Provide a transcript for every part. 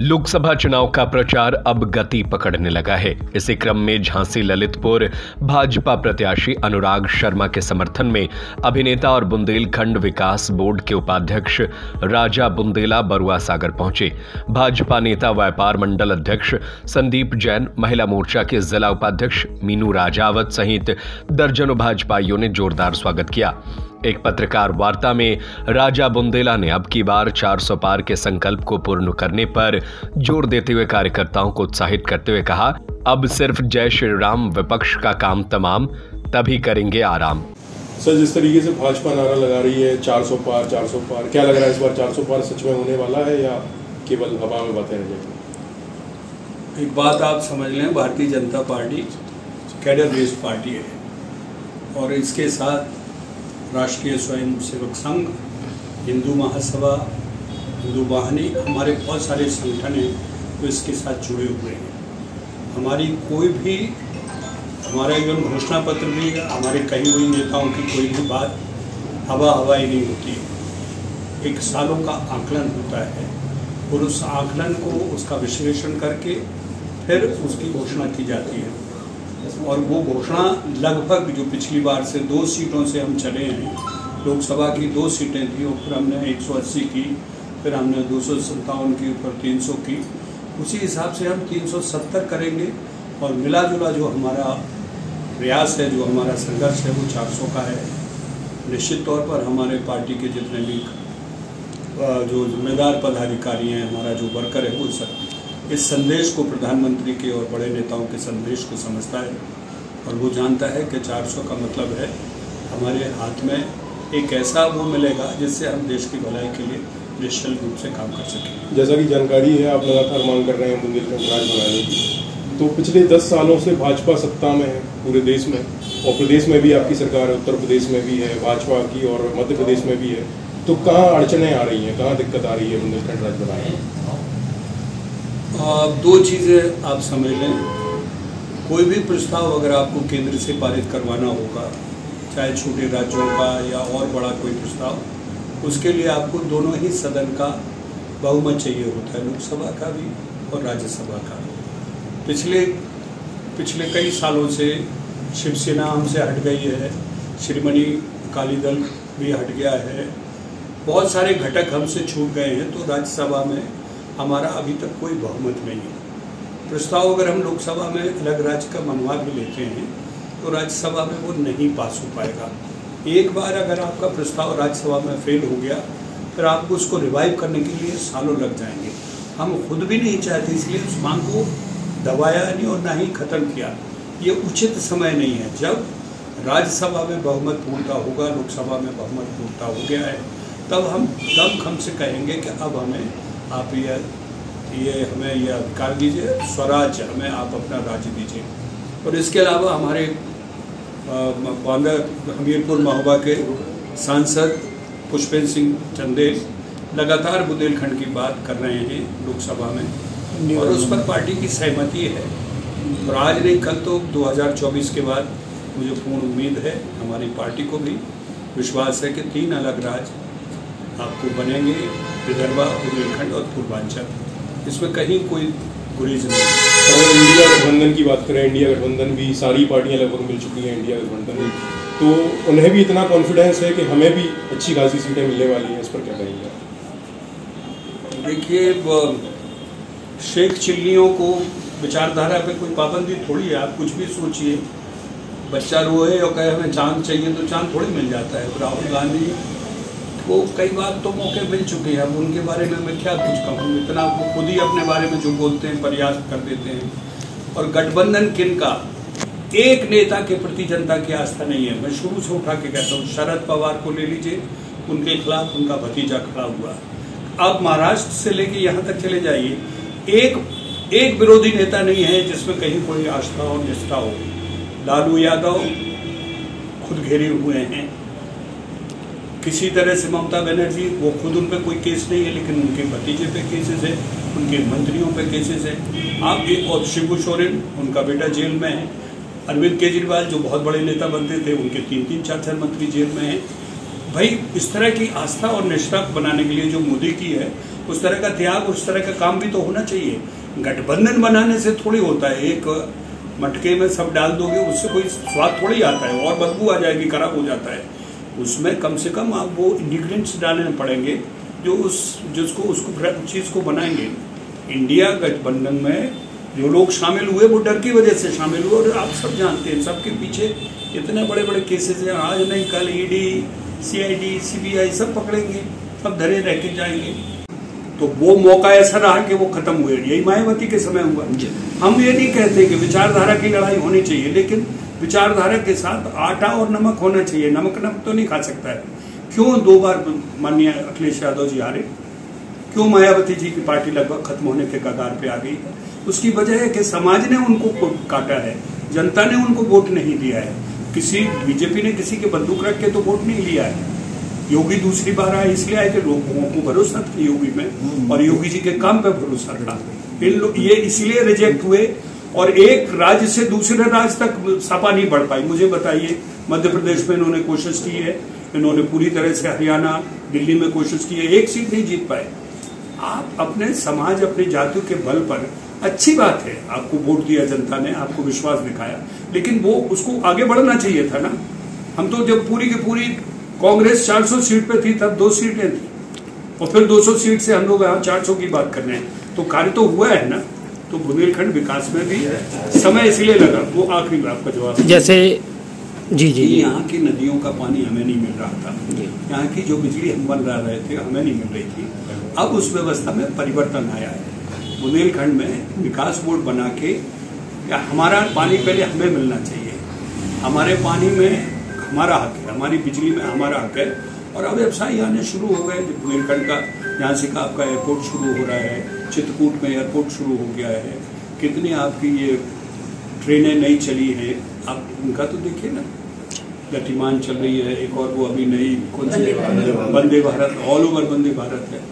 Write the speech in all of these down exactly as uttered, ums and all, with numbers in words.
लोकसभा चुनाव का प्रचार अब गति पकड़ने लगा है। इसी क्रम में झांसी ललितपुर भाजपा प्रत्याशी अनुराग शर्मा के समर्थन में अभिनेता और बुंदेलखंड विकास बोर्ड के उपाध्यक्ष राजा बुंदेला बरुआ सागर पहुंचे। भाजपा नेता व्यापार मंडल अध्यक्ष संदीप जैन, महिला मोर्चा के जिला उपाध्यक्ष मीनू राजावत सहित दर्जनों भाजपाइयों ने जोरदार स्वागत किया। एक पत्रकार वार्ता में राजा बुंदेला ने अब की बार चार सौ पार के संकल्प को पूर्ण करने पर जोर देते हुए कार्यकर्ताओं को उत्साहित करते हुए कहा, अब सिर्फ जय श्री राम, विपक्ष का काम तमाम, तभी करेंगे आराम। सर, जिस तरीके से भाजपा नारा लगा रही है चार सौ पार चार सौ पार, क्या लग रहा है इस बार चार सौ पार सच में होने वाला है या केवल हवा में बातें रह जाएंगी? एक बात आप समझ लें, Bharatiya Janata party cadre based party है और इसके साथ राष्ट्रीय स्वयंसेवक संघ, हिंदू महासभा, हिंदू वाहिनी, हमारे बहुत सारे संगठन हैं जो इसके साथ जुड़े हुए हैं। हमारी कोई भी, हमारा इवन घोषणा पत्र भी, हमारे कही हुई नेताओं की कोई भी बात हवा हवाई नहीं होती। एक सालों का आकलन होता है और उस आकलन को, उसका विश्लेषण करके फिर उसकी घोषणा की जाती है। और वो घोषणा लगभग जो पिछली बार से दो सीटों से हम चले हैं, लोकसभा की दो सीटें थी और फिर हमने एक सौ अस्सी की, फिर हमने दो सौ सत्तावन की, ऊपर तीन सौ की, उसी हिसाब से हम तीन सौ सत्तर करेंगे। और मिला जुला जो हमारा प्रयास है, जो हमारा संघर्ष है, वो चार सौ का है। निश्चित तौर पर हमारे पार्टी के जितने भी जो जिम्मेदार पदाधिकारी हैं, हमारा जो वर्कर है, वो सब इस संदेश को, प्रधानमंत्री के और बड़े नेताओं के संदेश को समझता है और वो जानता है कि चार सौ का मतलब है हमारे हाथ में एक ऐसा वो मिलेगा जिससे हम देश की भलाई के लिए निश्चित रूप से काम कर सकें। जैसा कि जानकारी है, आप लगातार मांग कर रहे हैं बुंदेलखंड राज बनाने की, तो पिछले दस सालों से भाजपा सत्ता में है पूरे देश में, और प्रदेश में भी आपकी सरकार है, उत्तर प्रदेश में भी है भाजपा की और मध्य प्रदेश में भी है, तो कहाँ अड़चने आ रही हैं, कहाँ दिक्कत आ रही है बुंदेलखंड राज बनाने में? दो चीज़ें आप समझ लें, कोई भी प्रस्ताव अगर आपको केंद्र से पारित करवाना होगा, चाहे छोटे राज्यों का या और बड़ा कोई प्रस्ताव, उसके लिए आपको दोनों ही सदन का बहुमत चाहिए होता है, लोकसभा का भी और राज्यसभा का। पिछले पिछले कई सालों से शिवसेना हमसे हट गई है, श्रोमणी अकाली दल भी हट गया है, बहुत सारे घटक हमसे छूट गए हैं, तो राज्यसभा में हमारा अभी तक कोई बहुमत नहीं है। प्रस्ताव अगर हम लोकसभा में अलग राज्य का मनवा भी लेते हैं तो राज्यसभा में वो नहीं पास हो पाएगा। एक बार अगर आपका प्रस्ताव राज्यसभा में फेल हो गया, फिर आपको उसको रिवाइव करने के लिए सालों लग जाएंगे। हम खुद भी नहीं चाहते, इसलिए उस मांग को दबाया नहीं और ना ही खत्म किया। ये उचित समय नहीं है। जब राज्यसभा में बहुमत पूर्णता होगा, लोकसभा में बहुमत पूर्णता हो गया है, तब हम तब हमसे कहेंगे कि अब हमें आप ये ये हमें ये अधिकार दीजिए, स्वराज्य हमें आप अपना राज्य दीजिए। और इसके अलावा हमारे बांदा हमीरपुर महोबा के सांसद पुष्पेंद्र सिंह चंदेल लगातार बुंदेलखंड की बात कर रहे हैं लोकसभा में, और उस पर पार्टी की सहमति है। और आज नहीं कल तो दो हज़ार चौबीस के बाद मुझे पूर्ण उम्मीद है, हमारी पार्टी को भी विश्वास है कि तीन अलग राज्य आपको बनेंगे, विदर्भ, बुंदेलखंड और पूर्वांचल। इसमें कहीं कोई गुरेज नहीं। अगर इंडिया गठबंधन की बात करें, इंडिया गठबंधन भी सारी पार्टियां लगभग मिल चुकी हैं इंडिया गठबंधन में, तो उन्हें भी इतना कॉन्फिडेंस है कि हमें भी अच्छी खासी सीटें मिलने वाली हैं, इस पर क्या कहेंगे? देखिए, शेख चिल्लियों को विचारधारा पे कोई पाबंदी थोड़ी है। आप कुछ भी सोचिए, बच्चा रोए और कहे हमें चांद चाहिए तो चांद थोड़ी मिल जाता है। राहुल गांधी वो कई बार तो मौके मिल चुके हैं, अब उनके बारे में मैं क्या कुछ कहूँ, इतना वो खुद ही अपने बारे में जो बोलते हैं प्रयास कर देते हैं। और गठबंधन किन का, एक नेता के प्रति जनता की आस्था नहीं है। मैं शुरू से उठा के कहता हूँ, शरद पवार को ले लीजिए, उनके खिलाफ उनका भतीजा खड़ा हुआ। अब महाराष्ट्र से लेके यहाँ तक चले जाइए, एक एक विरोधी नेता नहीं है जिसमें कहीं कोई आस्था और निष्ठा हो। लालू यादव खुद घेरे हुए हैं, किसी तरह से ममता बनर्जी, वो खुद उन पे कोई केस नहीं है, लेकिन उनके भतीजे पे केसेस है, उनके मंत्रियों पे केसेस है। आप एक, और शिबू सोरेन, उनका बेटा जेल में है। अरविंद केजरीवाल जो बहुत बड़े नेता बनते थे, उनके तीन तीन चार चार मंत्री जेल में हैं। भाई, इस तरह की आस्था और निष्ठा बनाने के लिए जो मोदी की है, उस तरह का त्याग, उस तरह का काम भी तो होना चाहिए। गठबंधन बनाने से थोड़ी होता है, एक मटके में सब डाल दोगे उससे कोई स्वाद थोड़ी आता है, और बदबू आ जाएगी, खराब हो जाता है। उसमें कम से कम आप वो इंग्रीडियंट्स डालने पड़ेंगे जो उस जिसको उसको चीज को बनाएंगे। इंडिया गठबंधन में जो लोग शामिल हुए वो डर की वजह से शामिल हुए, और आप सब जानते हैं सबके पीछे इतने बड़े बड़े केसेस हैं। आज नहीं कल ईडी, सीआईडी, सीबीआई सब पकड़ेंगे, सब धरे रह के जाएंगे। तो वो मौका ऐसा रहा कि वो खत्म हुए। यही मायावती के समय हुआ। हम ये नहीं कहते कि विचारधारा की लड़ाई होनी चाहिए, लेकिन विचारधारा के साथ आटा और नमक होना चाहिए। नमक नमक तो नहीं खा सकता है। क्यों दो बार माननीय अखिलेश यादव जी हारे? क्यों मायावती जी की पार्टी लगभग खत्म होने के कगार पे आ गई? उसकी वजह है कि समाज ने उनको काटा है, जनता ने उनको वोट नहीं दिया है। किसी बीजेपी ने किसी के बंदूक रख के तो वोट नहीं लिया है। योगी दूसरी बार आए इसलिए आए कि लोगों को भरोसा था योगी में, और योगी जी के काम पे भरोसा था। ये इसलिए रिजेक्ट हुए, और एक राज्य से दूसरे राज्य तक सपा नहीं बढ़ पाई। मुझे बताइए, मध्य प्रदेश में इन्होंने कोशिश की है, इन्होंने पूरी तरह से हरियाणा, दिल्ली में कोशिश की है, एक सीट नहीं जीत पाए। आप अपने समाज, अपने जातियों के बल पर, अच्छी बात है, आपको वोट दिया जनता ने, आपको विश्वास दिखाया, लेकिन वो उसको आगे बढ़ना चाहिए था ना। हम तो जब पूरी की पूरी कांग्रेस चार सौ सीट पे थी तब दो सीटें थी, और फिर दो सौ सीट से हम लोग यहाँ चार सौ की बात कर रहे हैं। तो कार्य तो हुआ है ना। तो बुंदेलखंड विकास में भी समय इसलिए लगा। वो आखिरी आपका जवाब, जैसे जी जी यहाँ की नदियों का पानी हमें नहीं मिल रहा था, यहाँ की जो बिजली हम बन रहे थे हमें नहीं मिल रही थी। अब उस व्यवस्था में परिवर्तन आया है। बुंदेलखंड में विकास बोर्ड बना के, या हमारा पानी पहले हमें मिलना चाहिए, हमारे पानी में हमारा हक है, हमारी बिजली में हमारा हक है। और अब व्यवसाय आने शुरू हो गए। बुंदेलखंड का यहाँ से का आपका एयरपोर्ट शुरू हो रहा है, चित्रकूट में एयरपोर्ट शुरू हो गया है, कितनी आपकी ये ट्रेनें नई चली हैं, आप उनका तो देखिए ना। गतिमान चल रही है, एक और वो अभी नई कौन सी वंदे भारत, ऑल ओवर वंदे भारत है।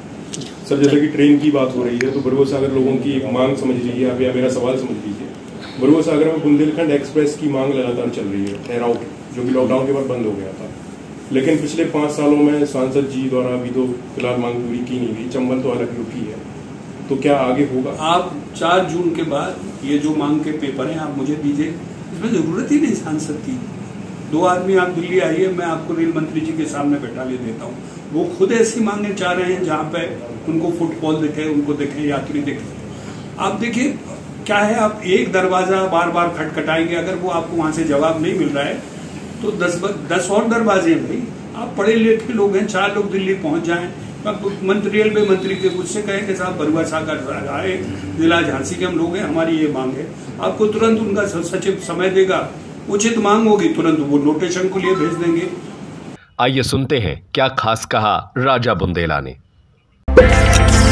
सर जैसे कि ट्रेन की बात हो रही है, तो बरुआ सागर लोगों की एक मांग समझ लीजिए आप, या मेरा सवाल समझ लीजिए। बरुआ सागर में बुंदेलखंड एक्सप्रेस की मांग लगातार चल रही है, ठहराव की, जो कि लॉकडाउन के बाद बंद हो गया था। लेकिन पिछले पाँच सालों में सांसद जी द्वारा अभी तो फिलहाल मांग पूरी की नहीं गई, चंबल तो हालांकि रुकी है। तो क्या आगे होगा? आप चार जून के बाद ये जो मांग के पेपर हैं आप मुझे दीजिए, इसमें जरूरत ही नहीं सांसद की। दो आदमी आप दिल्ली आइए, मैं आपको रेल मंत्री जी के सामने बैठा ले देता हूँ। वो खुद ऐसी मांगे चाह रहे हैं जहाँ पे उनको फुटफॉल दिखे, उनको देखे, यात्री दिखे। आप देखिए क्या है, आप एक दरवाजा बार बार खटखटाएंगे, अगर वो आपको वहां से जवाब नहीं मिल रहा है तो दस दस और दरवाजे हैं भाई। आप पढ़े लिखे लोग हैं, चार लोग दिल्ली पहुंच जाएं, मंत्री रेलवे मंत्री के मुझसे कहें कि साहब बरुआ सागर आए, जिला झांसी के हम लोग हैं, हमारी ये मांग है। आपको तुरंत उनका सचिव समय देगा, उचित मांग होगी, तुरंत वो नोटेशन को लिए भेज देंगे। आइए सुनते हैं क्या खास कहा राजा बुंदेला ने।